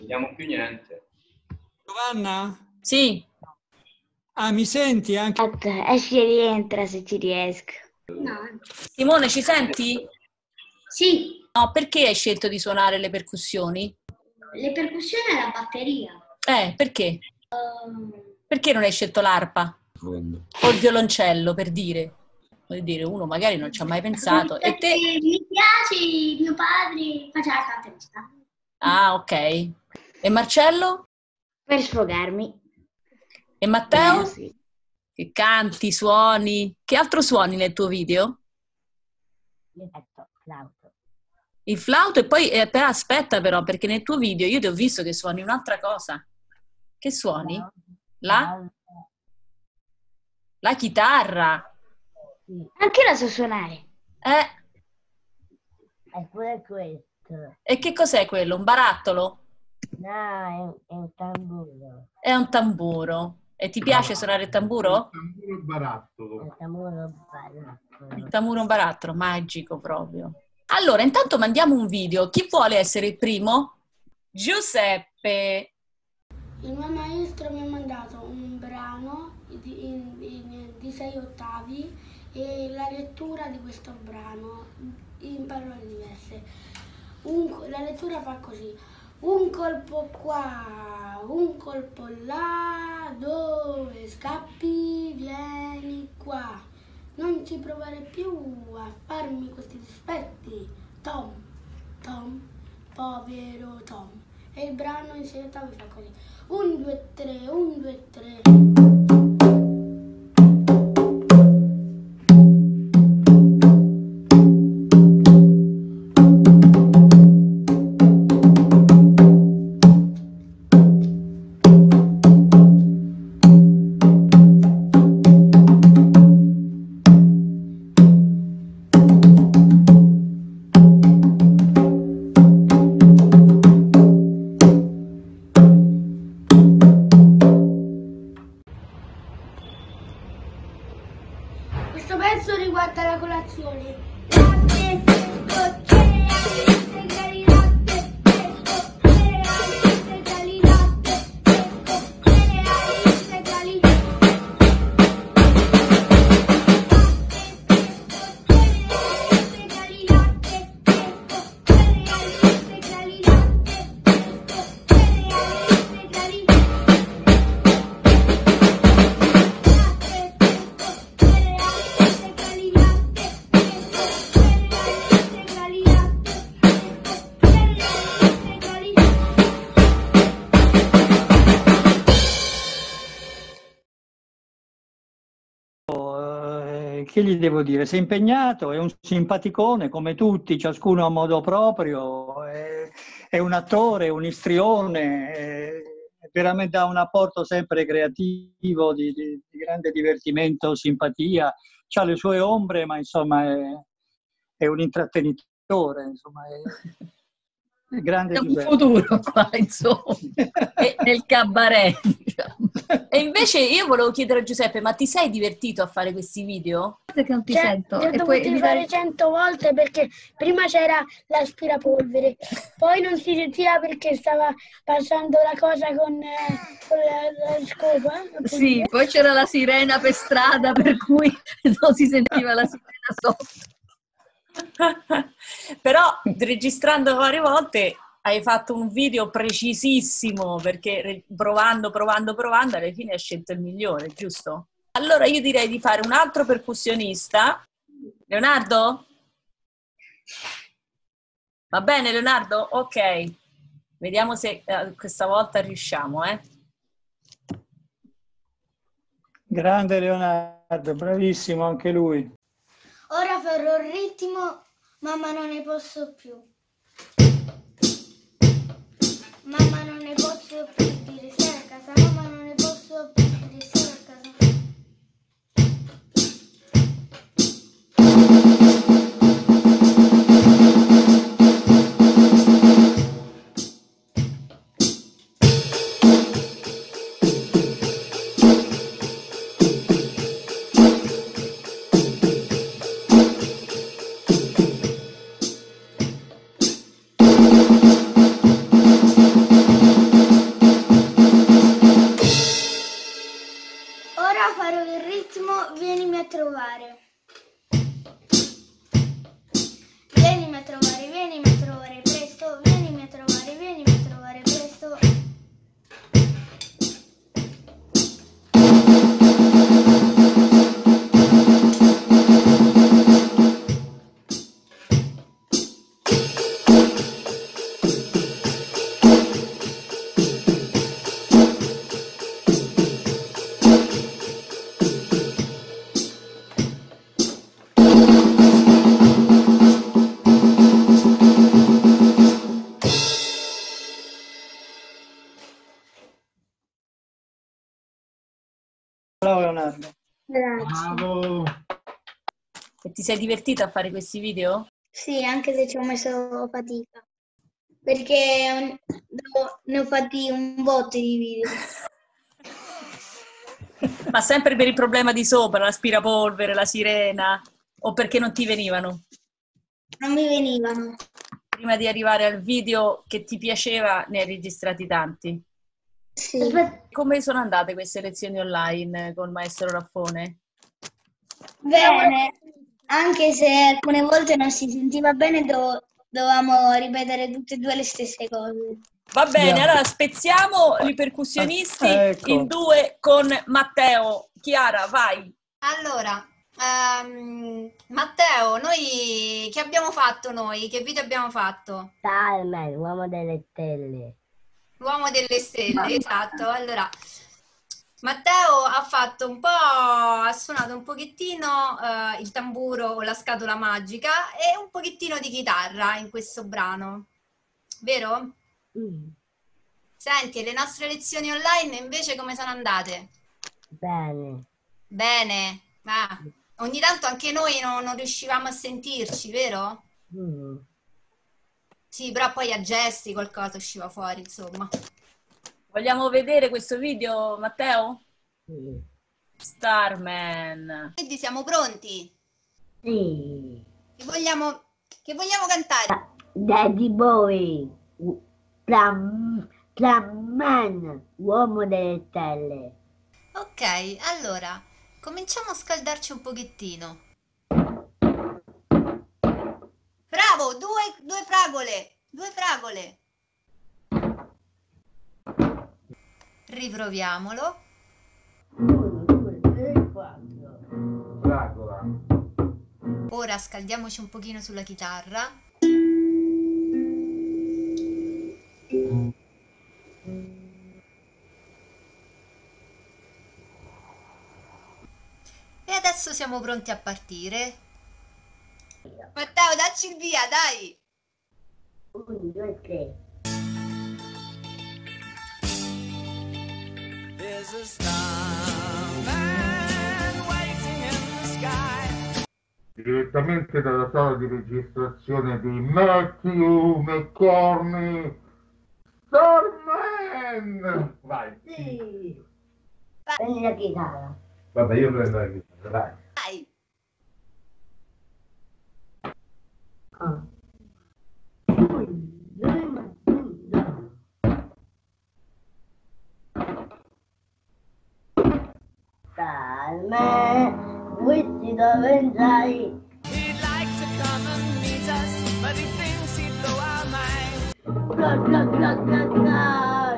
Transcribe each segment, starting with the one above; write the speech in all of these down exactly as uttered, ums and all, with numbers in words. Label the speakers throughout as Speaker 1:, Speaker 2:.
Speaker 1: vediamo più niente.
Speaker 2: Giovanna?
Speaker 3: Sì.
Speaker 2: Ah, mi senti anche?
Speaker 4: Esci e rientra se ci riesco.
Speaker 5: No.
Speaker 3: Simone, ci senti?
Speaker 5: Sì.
Speaker 3: No, perché hai scelto di suonare le percussioni?
Speaker 5: Le percussioni e la batteria.
Speaker 3: Eh, perché?
Speaker 5: Um...
Speaker 3: Perché non hai scelto l'arpa? O il violoncello, per dire? Vuol dire, uno magari non ci ha mai pensato. E te?
Speaker 5: Mi piace, mio padre faceva la canterista.
Speaker 3: Ah, ok. E Marcello?
Speaker 4: Per sfogarmi.
Speaker 3: E Matteo?
Speaker 4: Eh, sì.
Speaker 3: Che canti, suoni. Che altro suoni nel tuo video?
Speaker 4: Il flauto.
Speaker 3: Il flauto e poi, eh, però aspetta però, perché nel tuo video io ti ho visto che suoni un'altra cosa. Che suoni? La? La chitarra.
Speaker 4: Anche la so suonare.
Speaker 3: Eh.
Speaker 6: È pure questo.
Speaker 3: E che cos'è quello? Un barattolo?
Speaker 6: No, è, è un tamburo.
Speaker 3: È un tamburo. E ti piace suonare il tamburo?
Speaker 7: Tamburo barattolo.
Speaker 6: Il tamburo barattolo.
Speaker 3: Il tamburo è un barattolo, magico proprio. Allora, intanto mandiamo un video. Chi vuole essere il primo? Giuseppe.
Speaker 8: Il mio maestro mi ha mandato un brano di, in, in, di sei ottavi e la lettura di questo brano in parole diverse. Un, la lettura fa così: un colpo qua, un colpo là, dove scappi vieni qua, non ci provare più a farmi questi dispetti, Tom, Tom, povero Tom. E il brano in sei ottavi fa così: un, due, tre, un, due, tre. Questo pezzo riguarda la colazione. Latte, fresco, cereali integrali, latte, fresco, cereali integrali, latte, fresco, cereali integrali.
Speaker 2: Che gli devo dire? Si è impegnato, è un simpaticone come tutti, ciascuno a modo proprio, è, è un attore, un istrione, è, veramente ha un apporto sempre creativo di, di, di grande divertimento, simpatia, ha le sue ombre, ma insomma è, è un intrattenitore, insomma è, è grande.
Speaker 3: C'è un futuro qua, insomma, e, nel cabaret, diciamo. E invece io volevo chiedere a Giuseppe, ma ti sei divertito a fare questi video?
Speaker 5: Perché non ti
Speaker 8: Cioè,
Speaker 5: sento.
Speaker 8: li ho
Speaker 5: E
Speaker 8: dovuti
Speaker 5: poi
Speaker 8: fare cento volte perché prima c'era l'aspirapolvere, poi non si sentiva perché stava passando la cosa con, eh, con la, la scopa.
Speaker 5: Sì, poi c'era la sirena per strada per cui non si sentiva la sirena sotto.
Speaker 3: Però registrando varie volte hai fatto un video precisissimo, perché provando, provando, provando alla fine hai scelto il migliore, giusto? Allora io direi di fare un altro percussionista. Leonardo? Va bene Leonardo? Ok, vediamo se eh, questa volta riusciamo, eh?
Speaker 2: Grande Leonardo, bravissimo anche lui.
Speaker 8: Ora farò il ritmo, mamma non ne posso più. Mamma non ne posso più dire stai a casa, mamma non ne posso più dire stai a casa. trovare, vienimi a trovare presto, vienimi a trovare, vienimi a trovare presto.
Speaker 2: Bravo Leonardo.
Speaker 4: Grazie.
Speaker 1: Bravo.
Speaker 3: E ti sei divertita a fare questi video?
Speaker 4: Sì, anche se ci ho messo fatica. Perché un- do- ne ho fatti un botto di video.
Speaker 3: Ma sempre per il problema di sopra, l'aspirapolvere, la sirena, o perché non ti venivano?
Speaker 4: Non mi venivano.
Speaker 3: Prima di arrivare al video che ti piaceva, ne hai registrati tanti.
Speaker 4: Sì.
Speaker 3: Come sono andate queste lezioni online con Maestro Raffone?
Speaker 4: Bene, anche se alcune volte non si sentiva bene, do- dovevamo ripetere tutte e due le stesse cose.
Speaker 3: Va bene,
Speaker 2: Andiamo.
Speaker 3: allora spezziamo i percussionisti
Speaker 2: Ah, ecco.
Speaker 3: in due con Matteo. Chiara, vai.
Speaker 7: Allora, ehm, Matteo, noi che abbiamo fatto noi? Che video abbiamo fatto?
Speaker 6: Starman, uomo delle stelle.
Speaker 7: L'uomo delle stelle, esatto. Allora, Matteo ha fatto un po', ha suonato un pochettino eh, il tamburo o la scatola magica e un pochettino di chitarra in questo brano, vero?
Speaker 6: Mm,
Speaker 7: Senti, le nostre lezioni online invece come sono andate?
Speaker 6: bene.
Speaker 7: Bene, ma ogni tanto anche noi non, non riuscivamo a sentirci, vero?
Speaker 6: Mm,
Speaker 7: Sì, però poi a gesti qualcosa usciva fuori, insomma.
Speaker 3: Vogliamo vedere questo video, Matteo?
Speaker 6: sì.
Speaker 3: Starman.
Speaker 7: Quindi siamo pronti?
Speaker 6: Sì.
Speaker 7: Che vogliamo, che vogliamo cantare?
Speaker 6: Daddy Boy. u- Tram, Tramman, uomo delle stelle.
Speaker 7: Ok, allora, cominciamo a scaldarci un pochettino. Bravo, due, due fragole, due fragole. Riproviamolo.
Speaker 6: Uno, due, tre, quattro.
Speaker 1: Fragola.
Speaker 7: Ora scaldiamoci un pochino sulla chitarra. E adesso siamo pronti a partire. Matteo, dacci il via, dai!
Speaker 6: Uno, due, tre.
Speaker 1: Direttamente dalla sala di registrazione di Matthew McCormick. Starman! Vai.
Speaker 6: Sì. Prendi la chitarra.
Speaker 1: Vabbè, io prendo la chitarra, dai.
Speaker 7: Dai!
Speaker 6: Ah. Uno, due, uno. Starman, questi dove sei? Bla, bla, bla, bla, bla.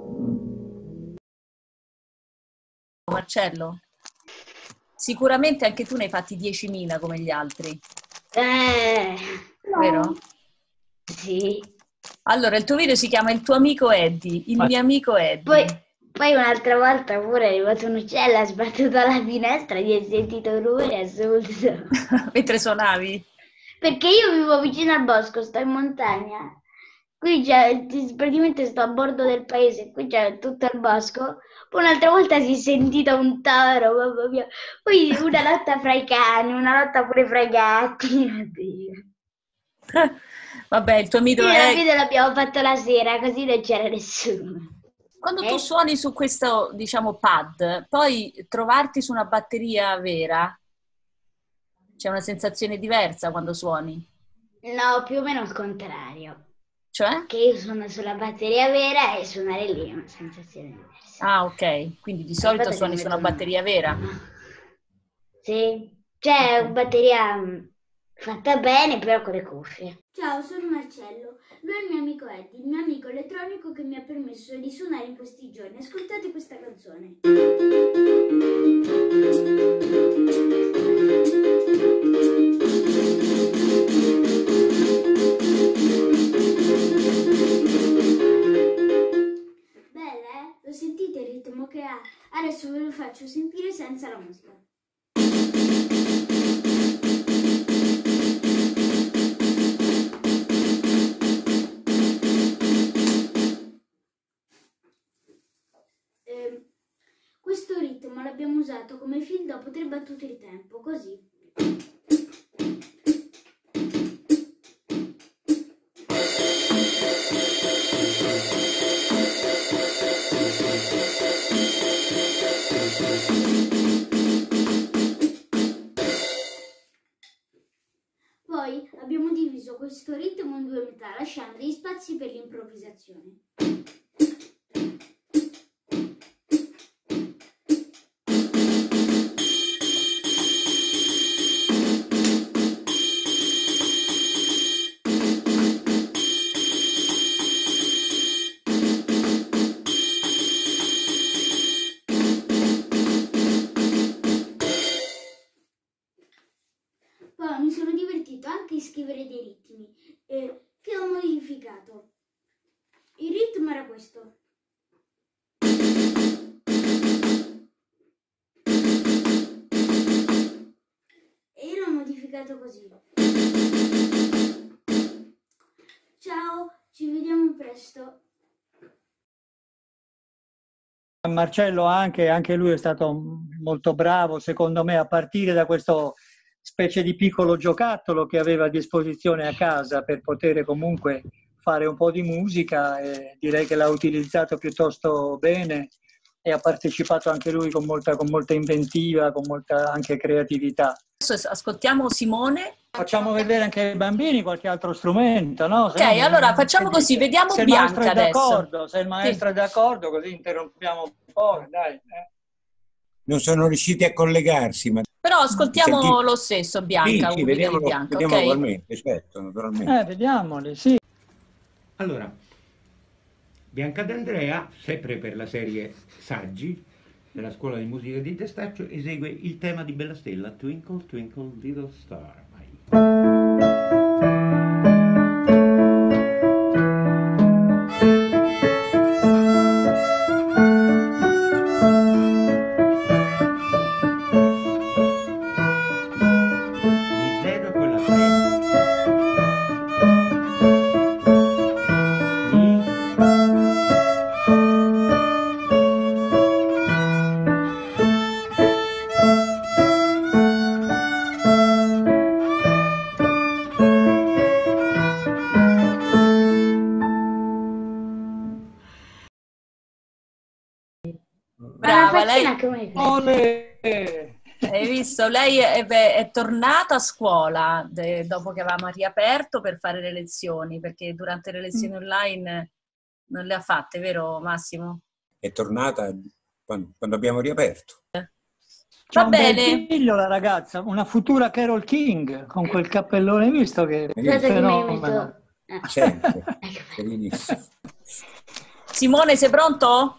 Speaker 3: Marcello? Sicuramente anche tu ne hai fatti diecimila come gli altri,
Speaker 4: Eh,
Speaker 3: vero?
Speaker 4: sì.
Speaker 3: Allora, il tuo video si chiama Il tuo amico Eddie, il
Speaker 2: Ma-
Speaker 3: mio amico Eddie.
Speaker 4: Poi, poi un'altra volta pure è arrivato un uccello, ha sbattuto alla finestra, gli è sentito un rumore assurdo.
Speaker 3: Mentre suonavi?
Speaker 4: Perché io vivo vicino al bosco, sto in montagna. Qui c'è, praticamente sto a bordo del paese, qui c'è tutto il bosco. Poi un'altra volta si è sentito un toro, mamma mia. Poi una lotta fra i cani, una lotta pure fra i gatti. Oddio.
Speaker 3: Vabbè, il tuo amico
Speaker 4: Sì, il
Speaker 3: è...
Speaker 4: video l'abbiamo fatto la sera, così non c'era nessuno.
Speaker 3: Quando
Speaker 4: Eh?
Speaker 3: tu suoni su questo, diciamo, pad, poi trovarti su una batteria vera, c'è una sensazione diversa quando suoni.
Speaker 4: No, più o meno il contrario.
Speaker 3: Cioè?
Speaker 4: Che io sono sulla batteria vera e suonare lì è una sensazione diversa.
Speaker 3: Ah, ok. Quindi di solito
Speaker 4: Aspetta che
Speaker 3: suoni
Speaker 4: mi
Speaker 3: su una
Speaker 4: metto-
Speaker 3: batteria vera.
Speaker 4: Sì, cioè batteria mm, Fatta bene, però con le cuffie.
Speaker 8: Ciao, sono Marcello. Lui è il mio amico Eddie, il mio amico elettronico che mi ha permesso di suonare in questi giorni. Ascoltate questa canzone. Bella, eh? Lo sentite il ritmo che ha? Adesso ve lo faccio sentire senza la musica. Questo ritmo l'abbiamo usato come film dopo tre battute di tempo, così. Poi abbiamo diviso questo ritmo in due metà, lasciando degli spazi per l'improvvisazione. Poi mi sono divertito anche a scrivere dei ritmi eh, che ho modificato. Il ritmo era questo. E l'ho modificato così. Ciao, ci vediamo presto.
Speaker 2: Marcello anche, anche lui è stato molto bravo, secondo me, a partire da questo specie di piccolo giocattolo che aveva a disposizione a casa per poter comunque fare un po' di musica, e direi che l'ha utilizzato piuttosto bene e ha partecipato anche lui con molta, con molta inventiva, con molta anche creatività.
Speaker 3: Adesso ascoltiamo Simone.
Speaker 2: Facciamo vedere anche ai bambini qualche altro strumento, no?
Speaker 3: Ok, no, allora facciamo così, vediamo
Speaker 2: se
Speaker 3: Bianca
Speaker 2: il
Speaker 3: adesso.
Speaker 2: d'accordo, se il maestro sì. è d'accordo, così interrompiamo un po', dai. Eh.
Speaker 9: Non sono riusciti a collegarsi, ma...
Speaker 3: Però ascoltiamo
Speaker 9: Sentite.
Speaker 3: Lo stesso, Bianca.
Speaker 9: Sì, sì, vediamo,
Speaker 3: Bianca,
Speaker 9: vediamo
Speaker 3: okay?
Speaker 9: ugualmente, certo, naturalmente.
Speaker 2: Eh, vediamoli, sì.
Speaker 10: Allora, Bianca D'Andrea, sempre per la serie Saggi, della scuola di musica di Testaccio, esegue il tema di Bella Stella, Twinkle Twinkle Little Star. Vai.
Speaker 3: Brava, lei...
Speaker 2: Olè.
Speaker 3: Hai visto? Lei è, è tornata a scuola de, dopo che avevamo riaperto per fare le lezioni, perché durante le lezioni online non le ha fatte, vero Massimo?
Speaker 9: È tornata quando, quando abbiamo riaperto.
Speaker 2: C'ha
Speaker 3: Va
Speaker 2: un
Speaker 3: bene.
Speaker 2: bel figlio la ragazza, una futura Carole King, con quel cappellone, visto che è un fenomeno.
Speaker 9: Sempre, benissimo.
Speaker 3: Simone, sei pronto?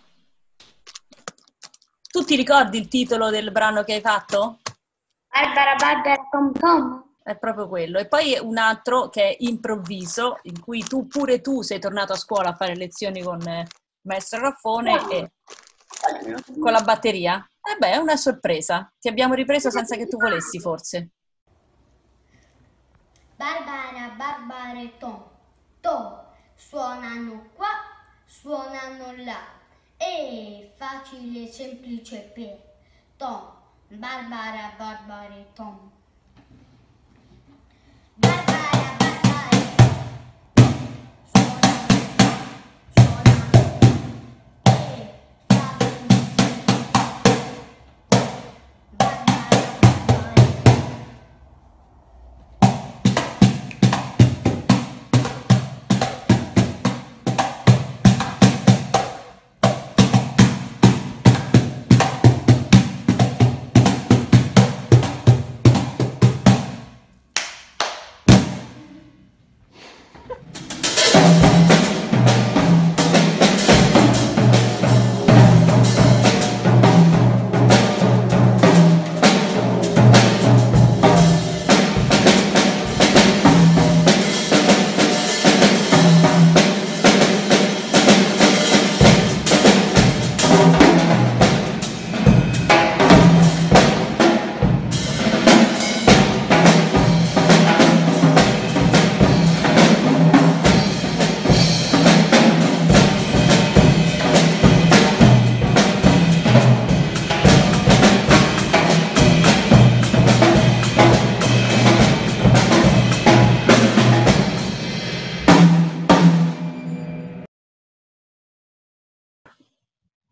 Speaker 3: Tu ti ricordi il titolo del brano che hai fatto?
Speaker 4: Barbara Barbara Tom Tom.
Speaker 3: È proprio quello. E poi un altro che è Improvviso, in cui tu pure tu sei tornato a scuola a fare lezioni con eh, Maestro Raffone e con la batteria. Eh beh, è una sorpresa. Ti abbiamo ripreso senza che tu volessi, forse.
Speaker 6: Barbara, Barbara e Tom. Tom. Suonano qua, suonano là. E facile e semplice per Tom. Barbara, Barbara e Tom. Barbara, Barbara e Tom. Suonano, suonano. E facile e semplice. Barbara, Barbara e Tom.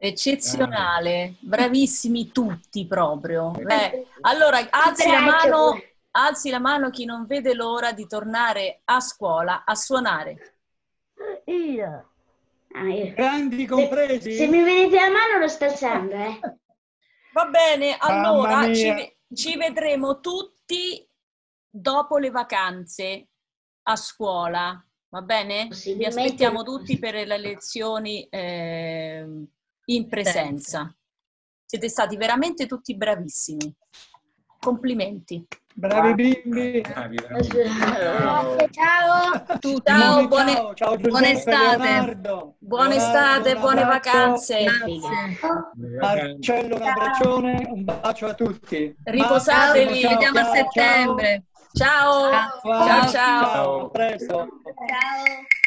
Speaker 3: Eccezionale, bravissimi tutti proprio. Eh, allora, alzi la mano, alzi la mano chi non vede l'ora di tornare a scuola a suonare.
Speaker 6: Io.
Speaker 4: Ah, io.
Speaker 2: Grandi compresi?
Speaker 4: Se, se mi vedete la mano lo sto alzando, eh.
Speaker 3: Va bene, allora
Speaker 2: Mamma
Speaker 3: ci,
Speaker 2: mia.
Speaker 3: ci vedremo tutti dopo le vacanze a scuola, va bene? Vi
Speaker 4: Possibilmente-
Speaker 3: aspettiamo tutti per le lezioni eh, in presenza. Siete stati veramente tutti bravissimi. Complimenti.
Speaker 2: Bravi bimbi.
Speaker 9: Bravi, veramente.
Speaker 8: Grazie, ciao.
Speaker 3: Ciao, buone,
Speaker 2: ciao, ciao Giuseppe,
Speaker 5: buona estate.
Speaker 2: Leonardo.
Speaker 3: buone
Speaker 2: Leonardo,
Speaker 3: estate,
Speaker 2: un
Speaker 3: buone
Speaker 2: abbraccio.
Speaker 3: vacanze.
Speaker 2: Marcello, un abbraccione, un bacio a tutti.
Speaker 3: Riposatevi.
Speaker 2: Massimo,
Speaker 5: Ci
Speaker 2: ciao,
Speaker 5: vediamo a
Speaker 2: ciao,
Speaker 5: settembre.
Speaker 3: Ciao,
Speaker 5: Ciao.
Speaker 3: ciao, ciao.
Speaker 2: ciao. A presto.
Speaker 8: Ciao.